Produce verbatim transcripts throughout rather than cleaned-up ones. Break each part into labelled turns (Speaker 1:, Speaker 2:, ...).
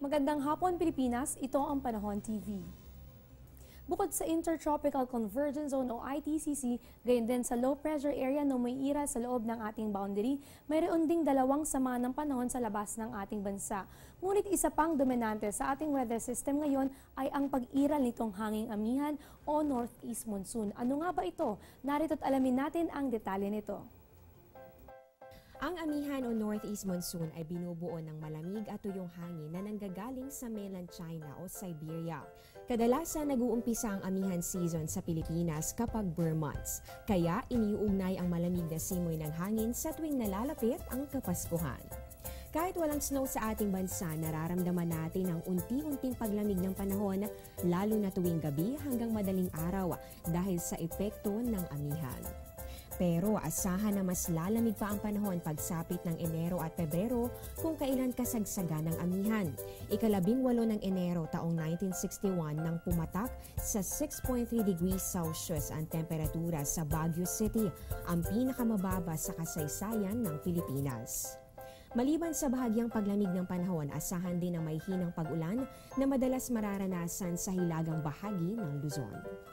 Speaker 1: Magandang hapon Pilipinas, ito ang Panahon T V. Bukod sa Intertropical Convergence Zone o I T C C, gayon din sa low pressure area na umiira sa loob ng ating boundary, mayroon ding dalawang sama ng panahon sa labas ng ating bansa. Ngunit isa pang dominante sa ating weather system ngayon ay ang pag-iral nitong hanging amihan o northeast monsoon. Ano nga ba ito? Narito't alamin natin ang detalye nito.
Speaker 2: Ang amihan o northeast monsoon ay binubuo ng malamig at tuyong hangin na nanggagaling sa mainland China o Siberia. Kadalasan nag-uumpisa ang amihan season sa Pilipinas kapag Burr months, kaya iniuugnay ang malamig na simoy ng hangin sa tuwing nalalapit ang Kapaskuhan. Kahit walang snow sa ating bansa, nararamdaman natin ang unti-unting paglamig ng panahon, lalo na tuwing gabi hanggang madaling araw dahil sa epekto ng amihan. Pero asahan na mas lalamig pa ang panahon pagsapit ng Enero at Pebrero kung kailan kasagsagan ng amihan. Ikalabing walo ng Enero taong nineteen sixty-one nang pumatak sa six point three degrees Celsius ang temperatura sa Baguio City, ang pinakamababa sa kasaysayan ng Pilipinas. Maliban sa bahagyang paglamig ng panahon, asahan din ang may hinang pag-ulan na madalas mararanasan sa hilagang bahagi ng Luzon.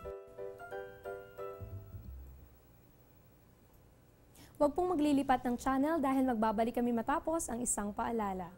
Speaker 1: Huwag pong maglilipat ng channel dahil magbabalik kami matapos ang isang paalala.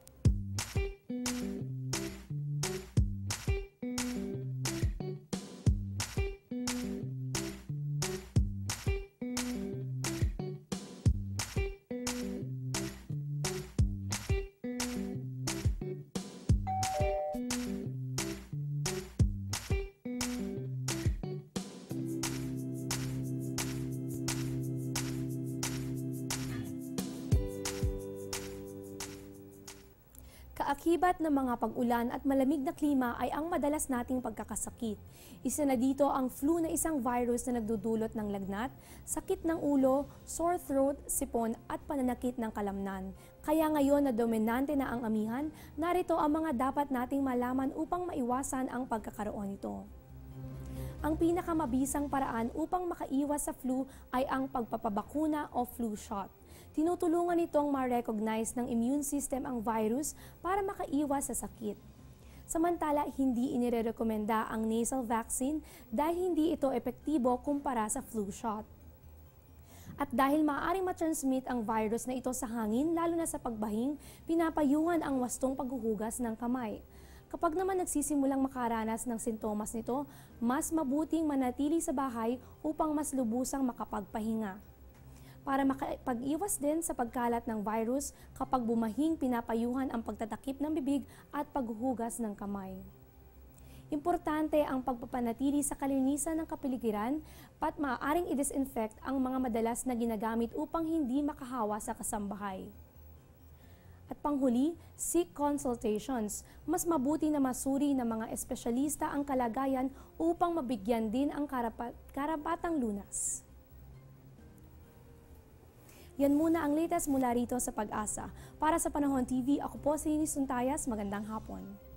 Speaker 1: Kaakibat ng mga pag-ulan at malamig na klima ay ang madalas nating pagkakasakit. Isa na dito ang flu na isang virus na nagdudulot ng lagnat, sakit ng ulo, sore throat, sipon at pananakit ng kalamnan. Kaya ngayon na dominante na ang amihan, narito ang mga dapat nating malaman upang maiwasan ang pagkakaroon nito. Ang pinakamabisang paraan upang makaiwas sa flu ay ang pagpapabakuna o flu shot. Tinutulungan nitong ma-recognize ng immune system ang virus para makaiwas sa sakit. Samantala, hindi inirekomenda ang nasal vaccine dahil hindi ito epektibo kumpara sa flu shot. At dahil maaaring ma-transmit ang virus na ito sa hangin, lalo na sa pagbahing, pinapayungan ang wastong paghuhugas ng kamay. Kapag naman nagsisimulang makaranas ng sintomas nito, mas mabuting manatili sa bahay upang mas lubusang makapagpahinga. Para makapag-iwas din sa pagkalat ng virus, kapag bumahing pinapayuhan ang pagtatakip ng bibig at paghuhugas ng kamay. Importante ang pagpapanatili sa kalinisan ng kapaligiran at maaaring i-disinfect ang mga madalas na ginagamit upang hindi makahawa sa kasambahay. At panghuli, seek consultations. Mas mabuti na masuri ng mga espesyalista ang kalagayan upang mabigyan din ang karapat, karapatang lunas. Yan muna ang latest mula rito sa Pag-asa. Para sa Panahon T V, ako po si Ines Suntayas. Magandang hapon.